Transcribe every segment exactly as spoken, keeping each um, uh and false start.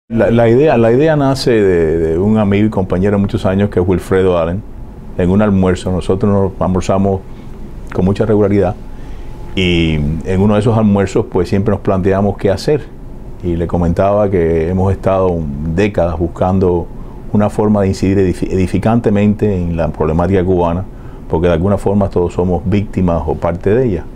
La, la, idea, la idea nace de, de un amigo y compañero de muchos años que es Wilfredo Allen. En un almuerzo, nosotros nos almorzamos con mucha regularidad y en uno de esos almuerzos pues siempre nos planteamos qué hacer, y le comentaba que hemos estado décadas buscando una forma de incidir edificantemente en la problemática cubana, porque de alguna forma todos somos víctimas o parte de ella.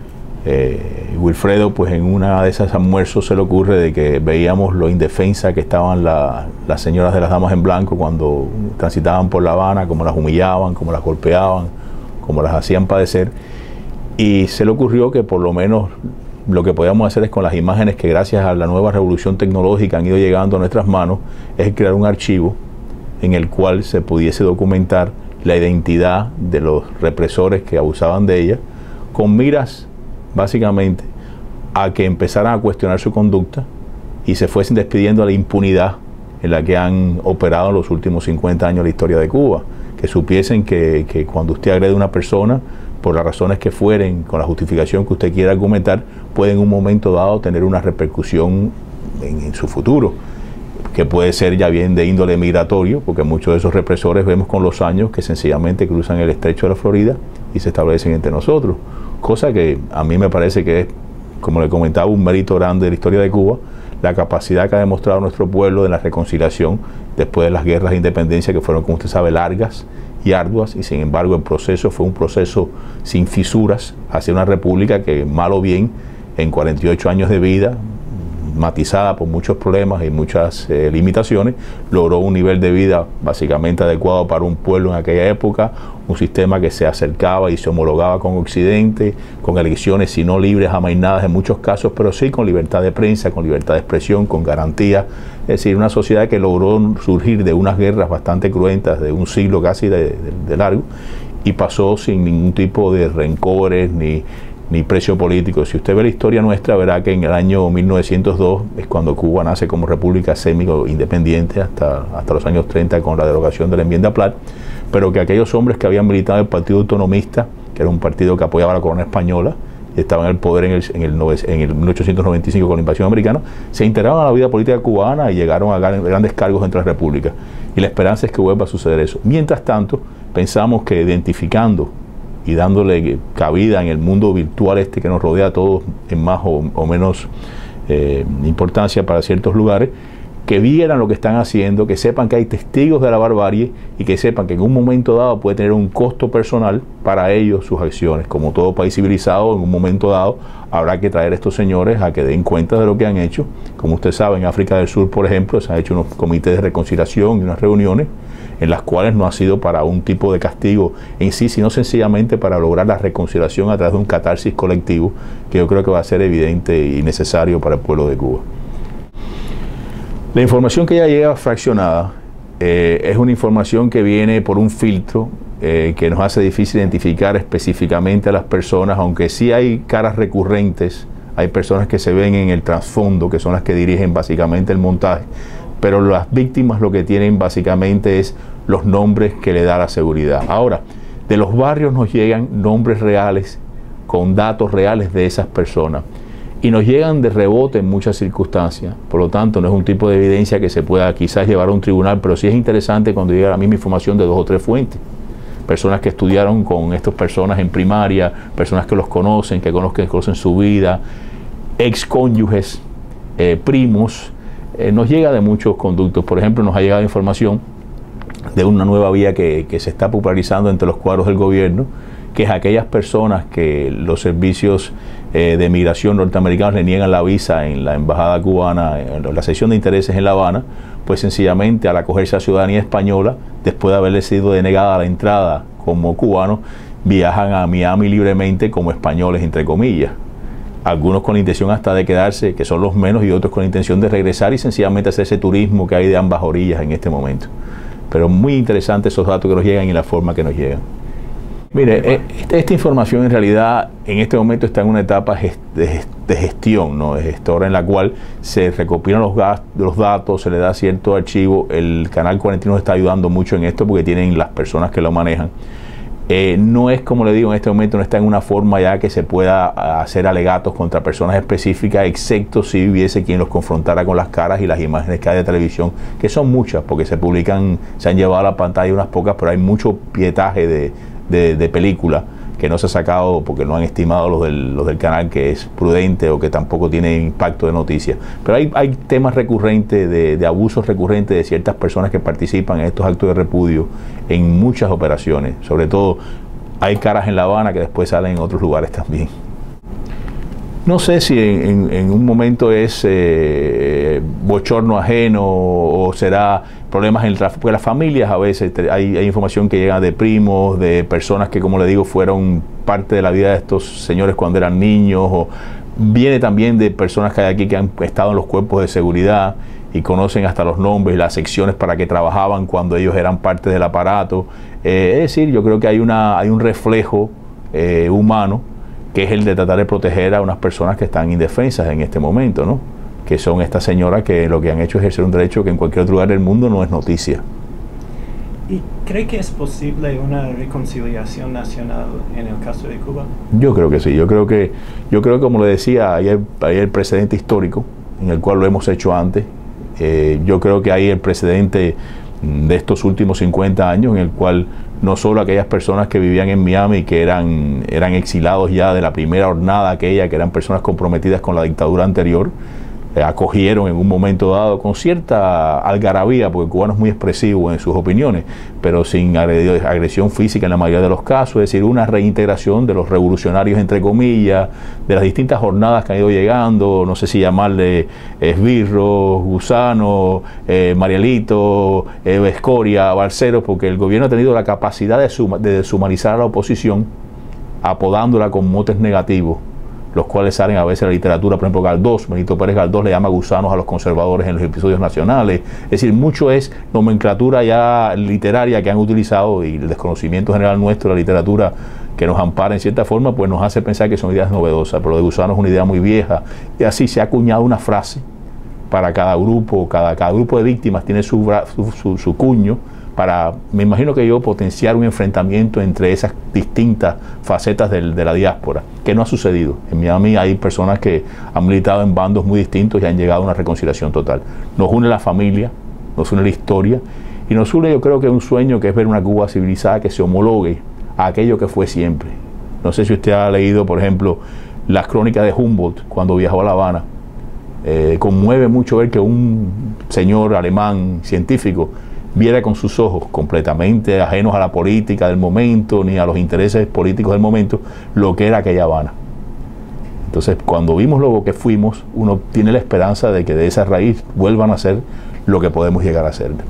Eh, Wilfredo, pues en una de esas almuerzos se le ocurre de que veíamos lo indefensa que estaban la, las señoras de las damas en blanco cuando transitaban por La Habana, cómo las humillaban, cómo las golpeaban, cómo las hacían padecer, y se le ocurrió que por lo menos lo que podíamos hacer es, con las imágenes que gracias a la nueva revolución tecnológica han ido llegando a nuestras manos, es crear un archivo en el cual se pudiese documentar la identidad de los represores que abusaban de ella, con miras básicamente a que empezaran a cuestionar su conducta y se fuesen despidiendo de la impunidad en la que han operado en los últimos cincuenta años la historia de Cuba, que supiesen que, que cuando usted agrede a una persona, por las razones que fueren, con la justificación que usted quiera argumentar, puede en un momento dado tener una repercusión en, en su futuro, que puede ser ya bien de índole migratorio, porque muchos de esos represores vemos con los años que sencillamente cruzan el estrecho de la Florida y se establecen entre nosotros, cosa que a mí me parece que es, como le comentaba, un mérito grande de la historia de Cuba, la capacidad que ha demostrado nuestro pueblo de la reconciliación después de las guerras de independencia, que fueron, como usted sabe, largas y arduas, y sin embargo el proceso fue un proceso sin fisuras hacia una república que, mal o bien, en cuarenta y ocho años de vida, matizada por muchos problemas y muchas eh, limitaciones, logró un nivel de vida básicamente adecuado para un pueblo en aquella época, un sistema que se acercaba y se homologaba con Occidente, con elecciones si no libres, amainadas en muchos casos, pero sí con libertad de prensa, con libertad de expresión, con garantía. Es decir, una sociedad que logró surgir de unas guerras bastante cruentas, de un siglo casi de, de, de largo, y pasó sin ningún tipo de rencores ni ni precio político. Si usted ve la historia nuestra, verá que en el año mil novecientos dos es cuando Cuba nace como república semi-independiente, hasta, hasta los años treinta con la derogación de la enmienda Platt, pero que aquellos hombres que habían militado en el Partido Autonomista, que era un partido que apoyaba a la corona española y estaba en el poder en el, en el, en el mil ochocientos noventa y cinco con la invasión americana, se integraron a la vida política cubana y llegaron a grandes cargos dentro de la república. Y la esperanza es que vuelva a suceder eso. Mientras tanto, pensamos que identificando y dándole cabida en el mundo virtual este que nos rodea a todos en más o, o menos eh, importancia para ciertos lugares, que vieran lo que están haciendo, que sepan que hay testigos de la barbarie y que sepan que en un momento dado puede tener un costo personal para ellos sus acciones. Como todo país civilizado, en un momento dado habrá que traer a estos señores a que den cuenta de lo que han hecho. Como usted sabe, en África del Sur, por ejemplo, se han hecho unos comités de reconciliación y unas reuniones en las cuales no ha sido para un tipo de castigo en sí, sino sencillamente para lograr la reconciliación a través de un catarsis colectivo, que yo creo que va a ser evidente y necesario para el pueblo de Cuba. La información que ya llega fraccionada eh, es una información que viene por un filtro eh, que nos hace difícil identificar específicamente a las personas, aunque sí hay caras recurrentes, hay personas que se ven en el trasfondo, que son las que dirigen básicamente el montaje, pero las víctimas lo que tienen básicamente es los nombres que le da la seguridad. Ahora, de los barrios nos llegan nombres reales, con datos reales de esas personas, y nos llegan de rebote en muchas circunstancias. Por lo tanto, no es un tipo de evidencia que se pueda quizás llevar a un tribunal, pero sí es interesante cuando llega la misma información de dos o tres fuentes. Personas que estudiaron con estas personas en primaria, personas que los conocen, que conozcan, que conocen su vida, excónyuges, eh, primos. Eh, nos llega de muchos conductos. Por ejemplo, nos ha llegado información de una nueva vía que, que se está popularizando entre los cuadros del gobierno, que es aquellas personas que los servicios eh, de migración norteamericanos le niegan la visa en la embajada cubana, en la sección de intereses en La Habana, pues sencillamente al acogerse a ciudadanía española, después de haberle sido denegada la entrada como cubanos, viajan a Miami libremente como españoles, entre comillas. Algunos con la intención hasta de quedarse, que son los menos, y otros con la intención de regresar y sencillamente hacer ese turismo que hay de ambas orillas en este momento. Pero muy interesantes esos datos que nos llegan y la forma que nos llegan. Mire, esta información en realidad en este momento está en una etapa de gestión, ¿no? De gestora, en la cual se recopilan los, los datos, se le da cierto archivo. El Canal cuarenta y uno está ayudando mucho en esto porque tienen las personas que lo manejan. Eh, no es, como le digo, en este momento no está en una forma ya que se pueda hacer alegatos contra personas específicas, excepto si hubiese quien los confrontara con las caras y las imágenes que hay de televisión, que son muchas, porque se publican, se han llevado a la pantalla unas pocas, pero hay mucho pietaje de, de, de película que no se ha sacado porque no han estimado los del, los del canal que es prudente o que tampoco tiene impacto de noticias. Pero hay, hay temas recurrentes, de, de abusos recurrentes de ciertas personas que participan en estos actos de repudio en muchas operaciones. Sobre todo hay caras en La Habana que después salen en otros lugares también. No sé si en, en, en un momento es eh, bochorno ajeno o será problemas en el tráfico, porque las familias a veces hay, hay información que llega de primos, de personas que, como le digo, fueron parte de la vida de estos señores cuando eran niños, o viene también de personas que hay aquí que han estado en los cuerpos de seguridad y conocen hasta los nombres y las secciones para que trabajaban cuando ellos eran parte del aparato. Eh, es decir, yo creo que hay, una, hay un reflejo eh, humano, que es el de tratar de proteger a unas personas que están indefensas en este momento, ¿no? Que son estas señoras que lo que han hecho es ejercer un derecho que en cualquier otro lugar del mundo no es noticia. ¿Y cree que es posible una reconciliación nacional en el caso de Cuba? Yo creo que sí, yo creo que, yo creo que como le decía, hay el, hay el precedente histórico en el cual lo hemos hecho antes. Eh, yo creo que hay el precedente de estos últimos cincuenta años en el cual no solo aquellas personas que vivían en Miami, que eran, eran exilados ya de la primera jornada aquella, que eran personas comprometidas con la dictadura anterior, eh, acogieron en un momento dado con cierta algarabía, porque el cubano es muy expresivo en sus opiniones, pero sin agresión física en la mayoría de los casos, es decir, una reintegración de los revolucionarios, entre comillas, de las distintas jornadas que han ido llegando, no sé si llamarle esbirros, gusanos, eh, marielito, eh, escoria, balseros, porque el gobierno ha tenido la capacidad de, suma, de deshumanizar a la oposición, apodándola con motes negativos, los cuales salen a veces en la literatura. Por ejemplo, Galdós, Benito Pérez Galdós le llama gusanos a los conservadores en los episodios nacionales. Es decir, mucho es nomenclatura ya literaria que han utilizado, y el desconocimiento general nuestro de la literatura que nos ampara en cierta forma, pues nos hace pensar que son ideas novedosas, pero lo de gusano es una idea muy vieja, y así se ha acuñado una frase para cada grupo, cada, cada grupo de víctimas tiene su, su, su, su cuño, para, me imagino que yo, potenciar un enfrentamiento entre esas distintas facetas de, de la diáspora, que no ha sucedido. En Miami hay personas que han militado en bandos muy distintos y han llegado a una reconciliación total. Nos une la familia, nos une la historia, y nos une, yo creo que un sueño que es ver una Cuba civilizada que se homologue a aquello que fue siempre. No sé si usted ha leído, por ejemplo, las crónicas de Humboldt cuando viajó a La Habana. Eh, conmueve mucho ver que un señor alemán científico viera con sus ojos, completamente ajenos a la política del momento ni a los intereses políticos del momento, lo que era aquella Habana. Entonces, cuando vimos lo que fuimos, uno tiene la esperanza de que de esa raíz vuelvan a ser lo que podemos llegar a ser.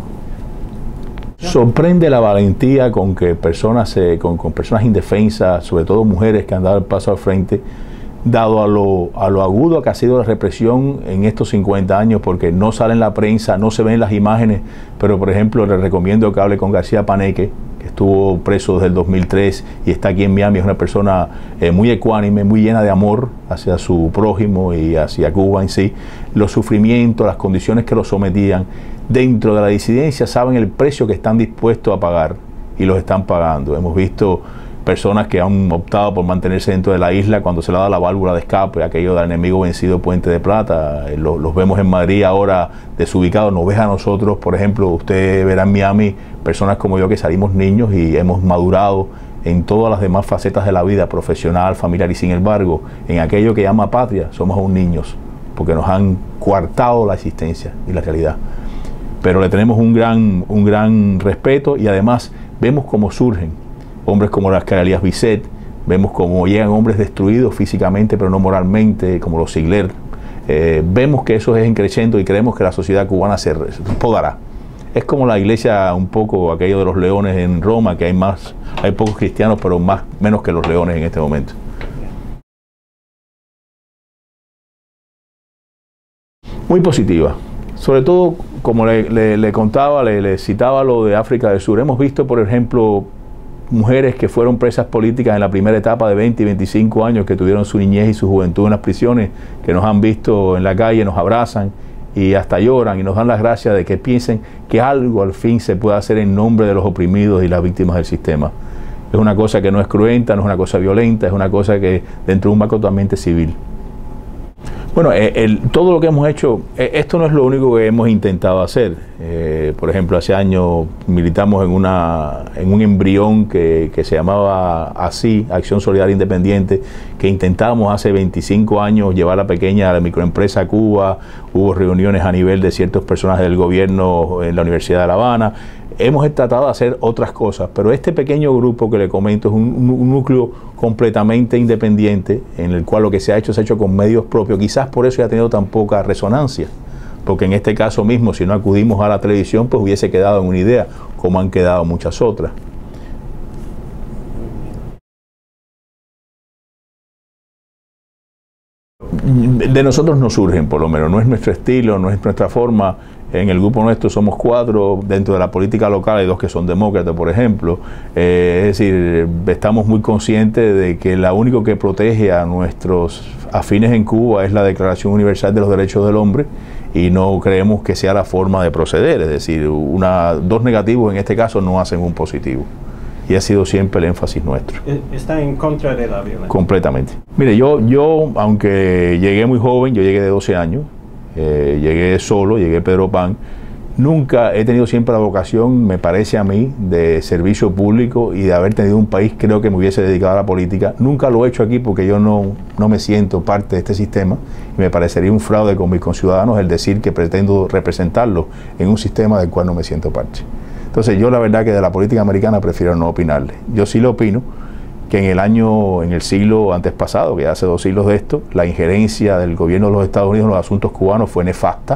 Sorprende la valentía con que personas, eh, con, con personas indefensas, sobre todo mujeres que han dado el paso al frente, dado a lo, a lo agudo que ha sido la represión en estos cincuenta años, porque no sale en la prensa, no se ven las imágenes, pero por ejemplo le recomiendo que hable con García Paneque, que estuvo preso desde el dos mil tres y está aquí en Miami. Es una persona eh, muy ecuánime, muy llena de amor hacia su prójimo y hacia Cuba en sí. Los sufrimientos, las condiciones que los sometían dentro de la disidencia, saben el precio que están dispuestos a pagar y los están pagando. Hemos visto personas que han optado por mantenerse dentro de la isla cuando se le da la válvula de escape, aquello del enemigo vencido Puente de Plata. Los, los vemos en Madrid ahora desubicados, nos ve a nosotros, por ejemplo, usted verá en Miami personas como yo que salimos niños y hemos madurado en todas las demás facetas de la vida, profesional, familiar, y sin embargo, en aquello que llama patria, somos aún niños, porque nos han coartado la existencia y la realidad. Pero le tenemos un gran, un gran respeto, y además vemos cómo surgen hombres como las Carolías Bisset, vemos cómo llegan hombres destruidos físicamente pero no moralmente, como los Sigler. Eh, vemos que eso es creciendo y creemos que la sociedad cubana se podará. Es como la iglesia, un poco aquello de los leones en Roma, que hay más, hay pocos cristianos, pero más, menos que los leones en este momento. Muy positiva. Sobre todo, como le, le, le contaba, le, le citaba lo de África del Sur. Hemos visto, por ejemplo, mujeres que fueron presas políticas en la primera etapa de veinte y veinticinco años, que tuvieron su niñez y su juventud en las prisiones, que nos han visto en la calle, nos abrazan y hasta lloran y nos dan las gracias de que piensen que algo al fin se puede hacer en nombre de los oprimidos y las víctimas del sistema. Es una cosa que no es cruenta, no es una cosa violenta, es una cosa que dentro de un marco totalmente civil. Bueno, el, el, todo lo que hemos hecho, esto no es lo único que hemos intentado hacer. Eh, por ejemplo, hace años militamos en, una, en un embrión que, que se llamaba así, Acción Solidaria Independiente, que intentábamos hace veinticinco años llevar la pequeña la microempresa a Cuba. Hubo reuniones a nivel de ciertos personajes del gobierno en la Universidad de La Habana. Hemos tratado de hacer otras cosas, pero este pequeño grupo que le comento es un, un núcleo completamente independiente, en el cual lo que se ha hecho se ha hecho con medios propios. Quizás por eso ya ha tenido tan poca resonancia, porque en este caso mismo, si no acudimos a la televisión, pues hubiese quedado en una idea, como han quedado muchas otras. De nosotros no surgen, por lo menos, no es nuestro estilo, no es nuestra forma. En el grupo nuestro somos cuatro, dentro de la política local hay dos que son demócratas, por ejemplo. Eh, es decir, estamos muy conscientes de que lo único que protege a nuestros afines en Cuba es la Declaración Universal de los Derechos del Hombre, y no creemos que sea la forma de proceder. Es decir, una, dos negativos en este caso no hacen un positivo. Y ha sido siempre el énfasis nuestro. ¿Está en contra de la violencia? Completamente. Mire, yo, yo aunque llegué muy joven, yo llegué de doce años, eh, llegué solo, llegué Pedro Pan, nunca he tenido siempre la vocación, me parece a mí, de servicio público y de haber tenido un país, creo que me hubiese dedicado a la política. Nunca lo he hecho aquí porque yo no, no me siento parte de este sistema y me parecería un fraude con mis conciudadanos el decir que pretendo representarlos en un sistema del cual no me siento parte. Entonces yo la verdad que de la política americana prefiero no opinarle. Yo sí le opino que en el año, en el siglo antes pasado, que hace dos siglos de esto, la injerencia del gobierno de los Estados Unidos en los asuntos cubanos fue nefasta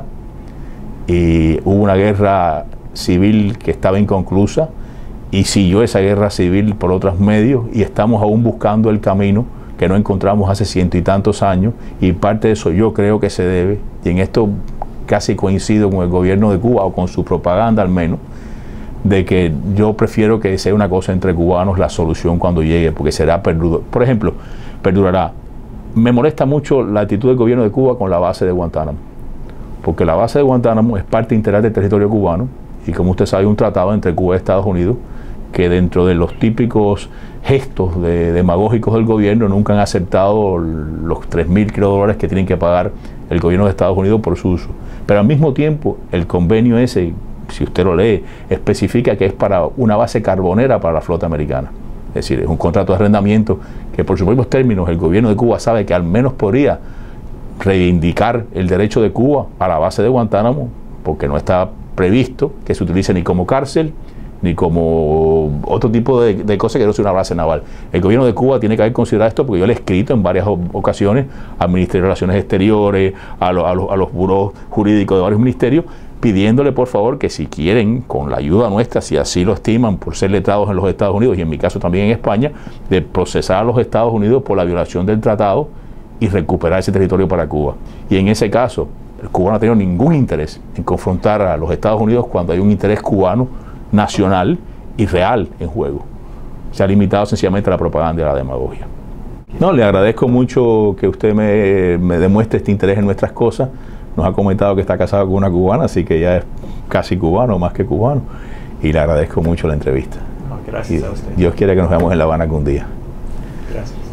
y hubo una guerra civil que estaba inconclusa y siguió esa guerra civil por otros medios y estamos aún buscando el camino que no encontramos hace ciento y tantos años, y parte de eso yo creo que se debe, y en esto casi coincido con el gobierno de Cuba o con su propaganda al menos, de que yo prefiero que sea una cosa entre cubanos la solución cuando llegue, porque será perdurador. Por ejemplo, perdurará. Me molesta mucho la actitud del gobierno de Cuba con la base de Guantánamo, porque la base de Guantánamo es parte integral del territorio cubano, y como usted sabe, hay un tratado entre Cuba y Estados Unidos que dentro de los típicos gestos de, demagógicos del gobierno nunca han aceptado los tres mil dólares que tienen que pagar el gobierno de Estados Unidos por su uso. Pero al mismo tiempo, el convenio ese, si usted lo lee, especifica que es para una base carbonera para la flota americana. Es decir, es un contrato de arrendamiento que por sus mismos términos el gobierno de Cuba sabe que al menos podría reivindicar el derecho de Cuba a la base de Guantánamo, porque no está previsto que se utilice ni como cárcel ni como otro tipo de, de cosas que no sea una base naval. El gobierno de Cuba tiene que haber considerado esto, porque yo le he escrito en varias ocasiones al Ministerio de Relaciones Exteriores, a, lo, a, los, a los burós jurídicos de varios ministerios, pidiéndole por favor que si quieren, con la ayuda nuestra, si así lo estiman por ser letrados en los Estados Unidos y en mi caso también en España, de procesar a los Estados Unidos por la violación del tratado y recuperar ese territorio para Cuba. Y en ese caso, Cuba no ha tenido ningún interés en confrontar a los Estados Unidos cuando hay un interés cubano nacional y real en juego. Se ha limitado sencillamente a la propaganda y a la demagogia. No, le agradezco mucho que usted me, me demuestre este interés en nuestras cosas. Nos ha comentado que está casado con una cubana, así que ya es casi cubano, más que cubano. Y le agradezco mucho la entrevista. Oh, gracias y a usted. Dios quiere que nos veamos en La Habana algún día. Gracias.